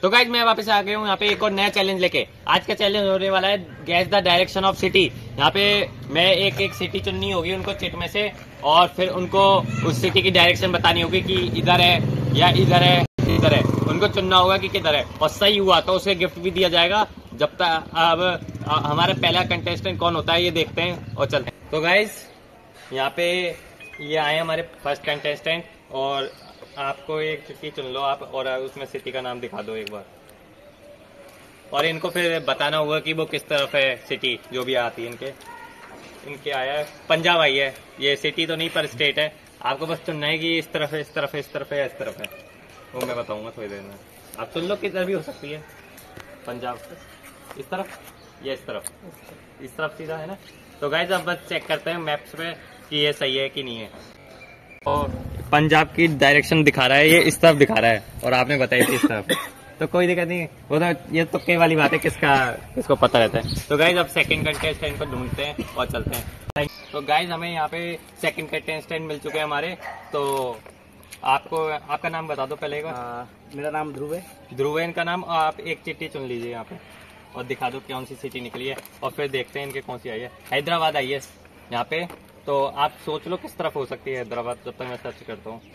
तो गाइज मैं वापस आ गया हूँ यहाँ पे एक और नया चैलेंज लेके। आज का चैलेंज होने वाला है guess the direction of city. यहाँ पे मैं एक एक सिटी चुननी होगी उनको चिट में से, और फिर उनको उस सिटी की डायरेक्शन बतानी होगी कि इधर है या इधर है इधर है। उनको चुनना होगा कि किधर है, और सही हुआ तो उसे गिफ्ट भी दिया जाएगा। जब तक अब हमारा पहला कंटेस्टेंट कौन होता है ये देखते हैं और चलते हैं। तो गाइज यहाँ पे ये आए हमारे फर्स्ट कंटेस्टेंट, और आपको एक सिटी चुन लो आप, और उसमें सिटी का नाम दिखा दो एक बार, और इनको फिर बताना होगा कि वो किस तरफ है सिटी जो भी आती है। इनके आया है पंजाब आई है, ये सिटी तो नहीं पर स्टेट है। आपको बस चुनना है कि इस तरफ है, इस तरफ है, इस तरफ है, इस तरफ है। वो मैं बताऊंगा थोड़ी देर में। आप चुन लो किधर भी हो सकती है। पंजाब इस तरफ या इस तरफ सीधा है ना। तो गाइस अब बस चेक करते हैं मैप्स पे कि ये सही है कि नहीं है। और पंजाब की डायरेक्शन दिखा रहा है, ये इस तरफ दिखा रहा है, और आपने बताया कि इस तरफ। तो कोई दिक्कत नहीं, वो तो ये तुक्के वाली बात है, किसको पता रहता है। तो गाइज अब सेकंड कंटेस्टेंट को ढूंढते हैं और चलते हैं। तो गाइज हमें यहाँ पे सेकंड कंटेस्टेंट मिल चुके हैं हमारे। तो आपका नाम बता दो पहले एक बार। मेरा नाम ध्रुव है। ध्रुव है इनका नाम। आप एक चिट्ठी चुन लीजिए यहाँ पे और दिखा दो कौन सी सिटी निकली है, और फिर देखते हैं इनके कौन सी आई है। हैदराबाद आई है यहाँ पे। तो आप सोच लो किस तरफ हो सकती है हैदराबाद, जब तक मैं सर्च करता हूँ।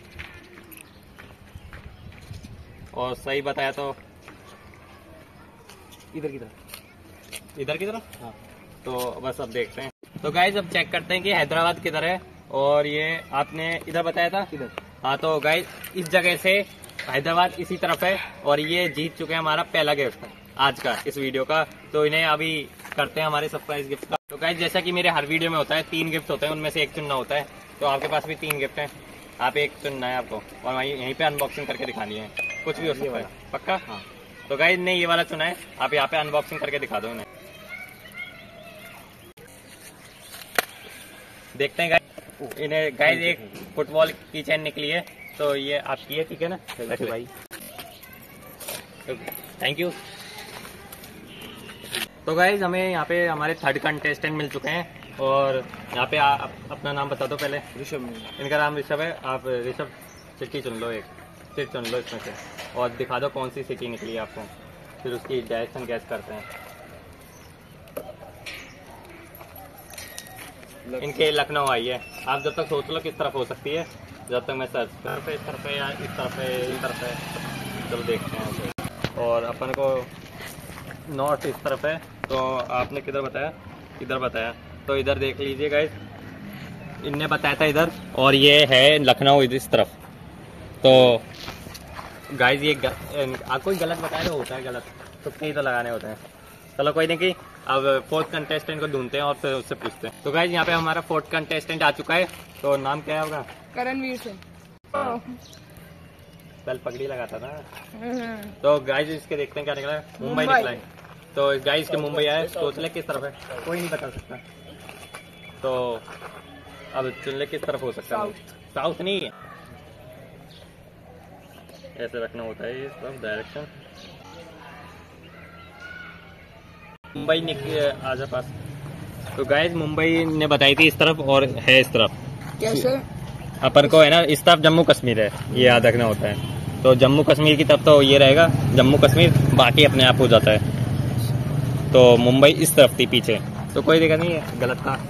और सही बताया तो इधर की तरफ। हाँ। तो बस अब देखते हैं। तो गाइज अब चेक करते हैं कि हैदराबाद किधर है। और ये आपने इधर बताया था इधर। हाँ, तो गाइज इस जगह से हैदराबाद इसी तरफ है, और ये जीत चुके हैं हमारा पहला गिफ्ट आज का इस वीडियो का। तो इन्हें अभी करते हैं हमारे सरप्राइज गिफ्ट का। तो गाइज जैसा कि मेरे हर वीडियो में होता है 3 गिफ्ट होते हैं, उनमें से एक चुनना होता है। तो आपके पास भी 3 गिफ्ट हैं, आप एक चुनना है आपको, और यहीं पे अनबॉक्सिंग करके दिखानी है। कुछ भी हो सकता है। पक्का? हाँ। तो गाइज ने ये वाला चुना है, आप यहाँ पे अनबॉक्सिंग करके दिखा दो इन्हें। देखते हैं गाइज इन्हें। गाइज एक फुटबॉल की चेन निकली है, तो ये आपकी है, ठीक है ना भाई? Thank you. तो गाइज हमें यहाँ पे हमारे थर्ड कंटेस्टेंट मिल चुके हैं, और यहाँ पे आप अपना नाम बता दो पहले। ऋषभ। इनका नाम ऋषभ है। आप ऋषभ सिटी चुन लो, एक सिटी चुन लो इसमें से, और दिखा दो कौन सी सिटी निकली है आपको, फिर उसकी डायरेक्शन गैस करते हैं। इनके लखनऊ आई है। आप जब तक सोच लो किस तरफ हो सकती है, जब तक मैं सर्च कर इस तरफ है या इस तरफ है, इस तरफ है। चलो देखते हैं। और अपन को नॉर्थ इस तरफ है, तो आपने किधर बताया? इधर बताया, तो इधर देख लीजिए गाइस। इनने बताया था इधर, और ये है लखनऊ इस तरफ। तो गाइस ये कोई गलत बताया तो होता है गलत, तो कहीं तो लगाने होते हैं। चलो कोई नहीं, कि अब फोर्थ कंटेस्टेंट को ढूंढते हैं और फिर उससे पूछते हैं। तो गाइस यहाँ पे हमारा फोर्थ कंटेस्टेंट आ चुका है। तो नाम क्या है होगा? करणवीर सिंह। कल पगड़ी लगाता था। तो गाइस इसके देखते हैं क्या निकला है। मुंबई निकला है। तो गाइस के मुंबई आया, सोच ले किस तरफ है, कोई नहीं बता सकता। तो अब चुन ले किस तरफ हो सकता है। साउथ नहीं है, ऐसे रखना होता है इस तरफ डायरेक्शन। मुंबई निकले आजा पास। तो गाइस मुंबई ने बताई थी इस तरफ, और है इस तरफ। कैसे? अपन को है ना इस तरफ जम्मू कश्मीर है, ये याद रखना होता है। तो जम्मू कश्मीर की तरफ तो ये रहेगा जम्मू कश्मीर, बाकी अपने आप हो जाता है। तो मुंबई इस तरफ थी पीछे, तो कोई दिक्कत नहीं है, गलत था।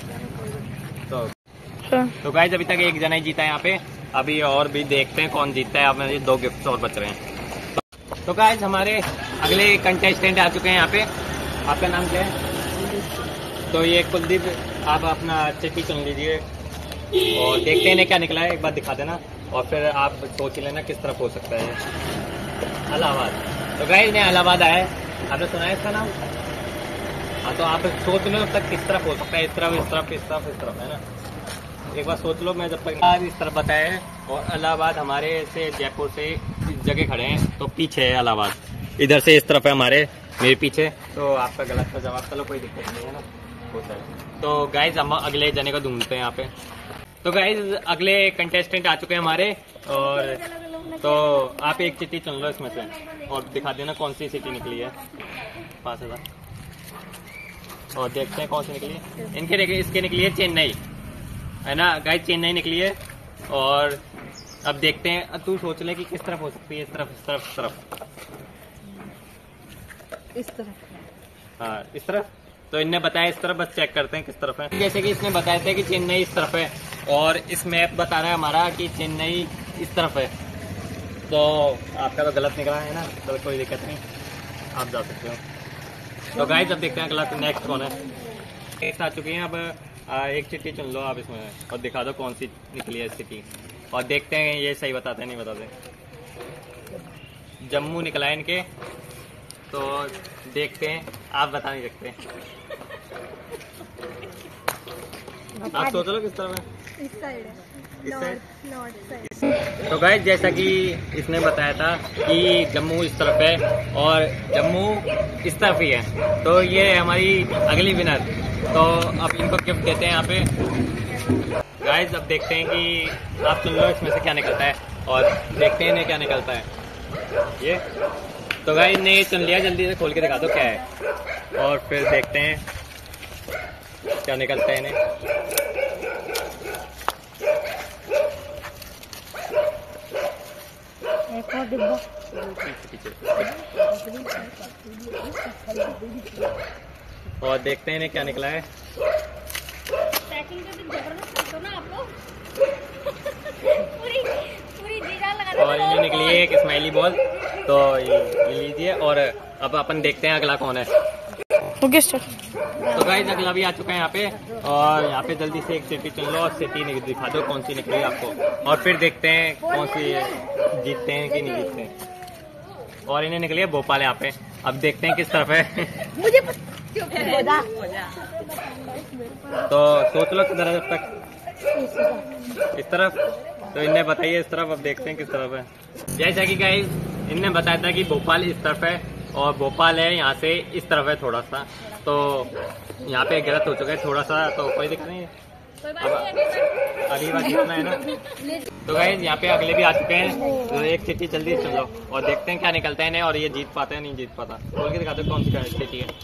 तो गाइस अभी तक एक जना ही जीता है यहाँ पे। अभी और भी देखते हैं कौन जीतता है। अब मेरे 2 गिफ्ट और बच रहे हैं। तो गाइस हमारे अगले कंटेस्टेंट आ चुके हैं यहाँ पे। आपका नाम क्या है? तो ये कुलदीप, आप अपना चिट्ठी चुन लीजिए और देखते हैं इन्हें क्या निकला है, एक बार दिखा देना, और फिर आप सोच लेना किस तरफ हो सकता है। इलाहाबाद। तो गाइस इन्हें इलाहाबाद आया है, आपने सुना है इसका नाम? हाँ, तो आप सोच लो तक किस तरफ हो सकता है। इस तरफ, इस तरफ, इस तरफ, इस तरफ, है ना? एक बार सोच लो। मैं जब तक इस तरफ बताया है, और इलाहाबाद हमारे से जयपुर से इस जगह खड़े हैं, तो पीछे है इलाहाबाद। इधर से इस तरफ है हमारे, मेरे पीछे। तो आपका गलत का जवाब। चलो कोई दिक्कत नहीं है ना, होता है। तो गाइज हम अगले जने को ढूंढते हैं यहाँ पे। तो गाइज अगले कंटेस्टेंट आ चुके हैं हमारे, और तो आप एक चिट्ठी चुन लो इसमें से, और दिखा देना कौन सी सिटी निकली है। 5000। और देखते हैं कौन सी निकली है। इनके इसके निकली है चेन्नई, है ना गाइस? चेन्नई निकली है। और अब देखते हैं, तू सोच ले कि किस तरफ हो सकती है। इस तरफ, इस तरफ, इस तरफ। इस तरफ। हाँ इस तरफ। तो इनने बताया इस तरफ, बस चेक करते हैं किस तरफ है। जैसे कि इसने बताया था कि चेन्नई इस तरफ है और इस मैप बता रहा है हमारा कि चेन्नई इस तरफ है। तो आपका तो गलत निकला है ना, तो कोई दिक्कत नहीं, आप जा सकते हो। तो गाइस अब देखते हैं अगला नेक्स्ट कौन है। नेक्स्ट आ चुकी हैं। अब एक सिटी चुन लो आप इसमें और दिखा दो कौन सी निकली है सिटी, और देखते हैं ये सही बताते हैं नहीं बताते। जम्मू निकला है इनके, तो देखते हैं, आप बता नहीं सकते। आप सोच लो किस तरफ है। इस साइड है, नॉर्थ साइड। तो गाइस जैसा कि इसने बताया था कि जम्मू इस तरफ है और जम्मू इस तरफ ही है, तो ये है हमारी अगली विनर। तो अब इनको गिफ्ट देते हैं यहाँ पे। गाइस अब देखते हैं कि आप सुन लो इसमें से क्या निकलता है और देखते हैं इन्हें क्या निकलता है। ये तो गाइस ने ये चुन लिया, जल्दी से खोल के दिखा दो क्या है और फिर देखते हैं क्या निकलता है इन्हें। एक और डिब्बा। और देखते हैं इन्हें क्या निकला है। पैकिंग तो जबरदस्त हो ना आप लोग। पूरी जीरा लगा दो। और ये निकली है एक स्माइली बॉल, तो ये लीजिए। और अब अपन देखते हैं अगला कौन है। Okay sir. तो गाइस अगला भी आ चुका है यहाँ पे, और यहाँ पे जल्दी से एक सिटी चुन लो और सिटी दिखा दो कौन सी निकली आपको, और फिर देखते हैं कौन सी जीतते हैं कि नहीं जीतते हैं। और इन्हें निकली है भोपाल यहाँ पे। अब देखते हैं किस तरफ है। मुझे तो सोच लो किधर है जब तक। इस तरफ। तो इनने बताइए इस तरफ, अब देखते हैं किस तरफ है। जैसा कि गाइस इनने बताया था कि भोपाल इस तरफ है और भोपाल है यहाँ से इस तरफ है थोड़ा सा, तो यहाँ पे गलत हो चुका है थोड़ा सा, तो कोई दिक्कत नहीं है। अगली बार जीतना है ना। तो गाइस यहाँ पे अगले भी आ चुके हैं, तो एक सिटी जल्दी चल लो और देखते हैं क्या निकलता है इन्हें, और ये जीत पाते हैं नहीं जीत पाता। बोल के दिखाते कौन सी सिटी है।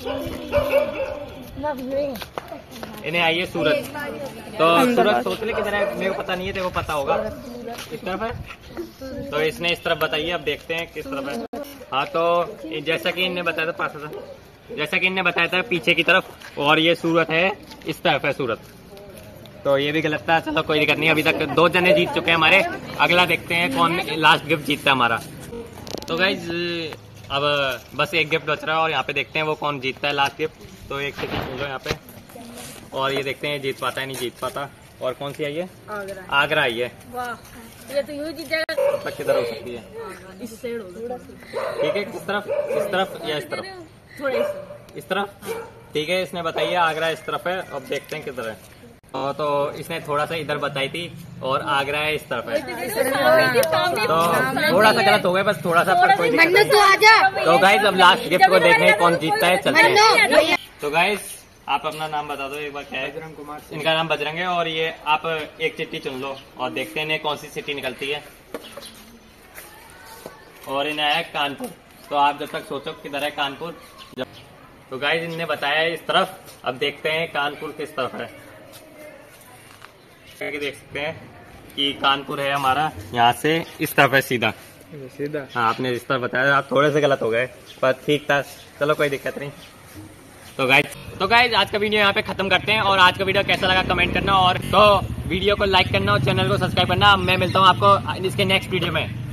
इन्हें आई है सूरत। तो सूरत सोच ले किधर है, मेरे को पता नहीं है, तेरे को पता होगा। इस तरफ है, तो इसने इस तरफ बताइए, अब देखते हैं किस तरफ है। हाँ तो जैसा कि इनने बताया था जैसा कि इनने बताया था पीछे की तरफ, और ये सूरत है इस तरफ है सूरत। तो ये भी गलत था, चलो कोई दिक्कत नहीं। अभी तक 2 जने जीत चुके हैं हमारे। अगला देखते हैं कौन लास्ट गिफ्ट जीतता है हमारा। तो गाइज अब बस एक गिफ्ट बच रहा है और यहाँ पे देखते हैं वो कौन जीतता है लास्ट गिफ्ट। तो एक सिटी चुन लो यहाँ पे और ये देखते हैं जीत पाता है नहीं जीत पाता। और कौन सी आई है? आगरा आई है। वाह, ये तो यूं जीत जाएगा। अब तक किधर हो सकती है? इस साइड होगा। ठीक है, किस तरफ? इस तरफ या इस तरफ? थोड़े इस तरफ। ठीक है, इसने बताइए आगरा इस तरफ है। अब देखते हैं किधर है। तो इसने थोड़ा सा इधर बताई थी और आगरा है इस तरफ है। तो थोड़ा सा गलत हो गया, बस थोड़ा सा, पर कोई दिक्कत नहीं। तो गाइज अब लास्ट गिफ्ट को देखने कौन जीतता है, चलते हैं। तो गाइज आप अपना नाम बता दो एक बार, क्या है? बजरंग कुमार। इनका नाम बजरंग है और ये आप एक चिट्ठी चुन लो और देखते हैं कौन सी सिटी निकलती है। और इन्हें है कानपुर। तो आप जब तक सोचो किधर है कानपुर। तो गाइज इनने बताया है इस तरफ। अब देखते हैं कानपुर किस तरफ है। देख सकते हैं कि कानपुर है हमारा यहाँ से इस तरफ है सीधा। हाँ, आपने इस तरफ बताया, आप थोड़े से गलत हो गए पर ठीक था, चलो कोई दिक्कत नहीं। तो गाइज आज का वीडियो यहाँ पे खत्म करते हैं। और आज का वीडियो कैसा लगा कमेंट करना, और तो वीडियो को लाइक करना और चैनल को सब्सक्राइब करना। मैं मिलता हूँ आपको इसके नेक्स्ट वीडियो में।